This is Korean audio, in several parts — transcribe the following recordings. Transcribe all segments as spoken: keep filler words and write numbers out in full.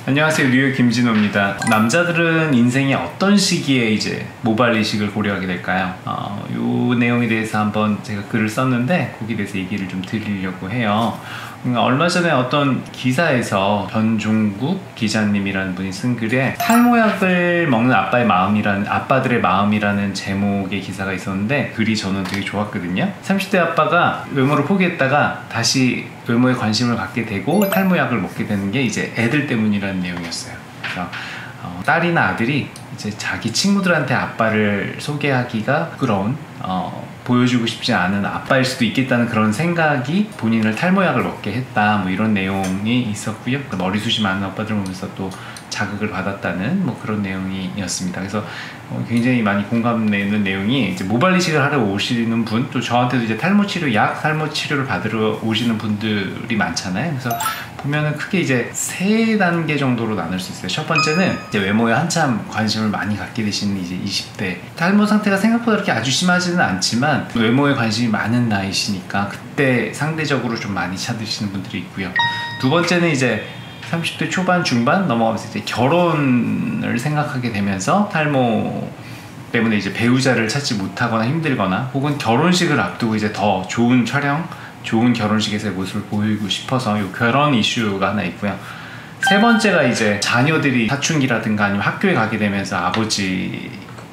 안녕하세요, 뉴욕 김진호입니다. 남자들은 인생의 어떤 시기에 이제 모발 이식을 고려하게 될까요? 어, 요 내용에 대해서 한번 제가 글을 썼는데 거기에 대해서 얘기를 좀 드리려고 해요. 얼마 전에 어떤 기사에서 변종국 기자님이라는 분이 쓴 글에 탈모약을 먹는 아빠의 마음이라는 아빠들의 마음이라는 제목의 기사가 있었는데 글이 저는 되게 좋았거든요. 삼십 대 아빠가 외모를 포기했다가 다시 외모에 관심을 갖게 되고 탈모약을 먹게 되는 게 이제 애들 때문이라는 내용이었어요. 그래서 어, 딸이나 아들이 이제 자기 친구들한테 아빠를 소개하기가 부끄러운 어, 보여주고 싶지 않은 아빠일 수도 있겠다는 그런 생각이 본인을 탈모약을 먹게 했다, 뭐 이런 내용이 있었고요. 머리숱이 많은 아빠들을 보면서 또 자극을 받았다는 뭐 그런 내용이었습니다. 그래서 어, 굉장히 많이 공감되는 내용이 이제 모발 이식을 하러 오시는 분, 또 저한테도 이제 탈모 치료 약 탈모 치료를 받으러 오시는 분들이 많잖아요. 그래서 보면은 크게 이제 세 단계 정도로 나눌 수 있어요. 첫 번째는 이제 외모에 한참 관심을 많이 갖게 되시는 이제 이십 대, 탈모 상태가 생각보다 그렇게 아주 심하지는 않지만 외모에 관심이 많은 나이시니까 그때 상대적으로 좀 많이 찾으시는 분들이 있고요. 두 번째는 이제 삼십 대 초반 중반 넘어가면서 이제 결혼을 생각하게 되면서 탈모 때문에 이제 배우자를 찾지 못하거나 힘들거나 혹은 결혼식을 앞두고 이제 더 좋은 촬영, 좋은 결혼식에서의 모습을 보이고 싶어서 이 결혼 이슈가 하나 있고요. 세 번째가 이제 자녀들이 사춘기라든가 아니면 학교에 가게 되면서 아버지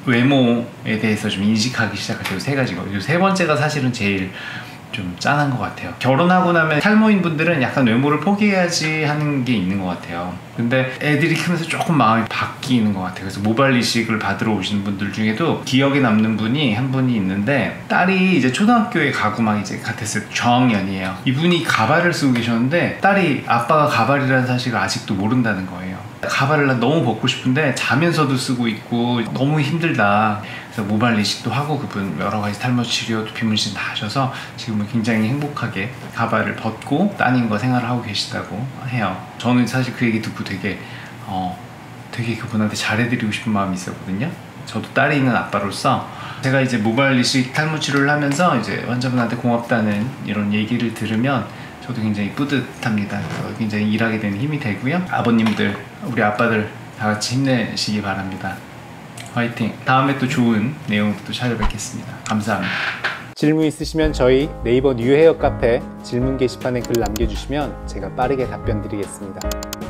외모에 대해서 좀 인식하기 시작할 때 세 가지고, 이 세 번째가 사실은 제일 좀 짠한 것 같아요. 결혼하고 나면 탈모인 분들은 약간 외모를 포기해야지 하는 게 있는 것 같아요. 근데 애들이 크면서 조금 마음이 바뀌는 것 같아요. 그래서 모발 이식을 받으러 오시는 분들 중에도 기억에 남는 분이 한 분이 있는데, 딸이 이제 초등학교에 가고 막 이제 같았어요. 저학년이에요. 이분이 가발을 쓰고 계셨는데 딸이 아빠가 가발이라는 사실을 아직도 모른다는 거예요. 가발을 난 너무 벗고 싶은데 자면서도 쓰고 있고 너무 힘들다. 그래서 모발 이식도 하고 그분 여러 가지 탈모 치료, 피문신 다 하셔서 지금은 굉장히 행복하게 가발을 벗고 따님과 생활을 하고 계시다고 해요. 저는 사실 그 얘기 듣고 되게 어 되게 그분한테 잘해드리고 싶은 마음이 있었거든요. 저도 딸이 있는 아빠로서 제가 이제 모발 이식 탈모 치료를 하면서 이제 환자분한테 고맙다는 이런 얘기를 들으면 저도 굉장히 뿌듯합니다. 그래서 굉장히 일하게 되는 힘이 되고요. 아버님들, 우리 아빠들 다 같이 힘내시기 바랍니다. 화이팅! 다음에 또 좋은 내용으로 또 찾아뵙겠습니다. 감사합니다. 질문 있으시면 저희 네이버 뉴헤어 카페 질문 게시판에 글 남겨주시면 제가 빠르게 답변 드리겠습니다.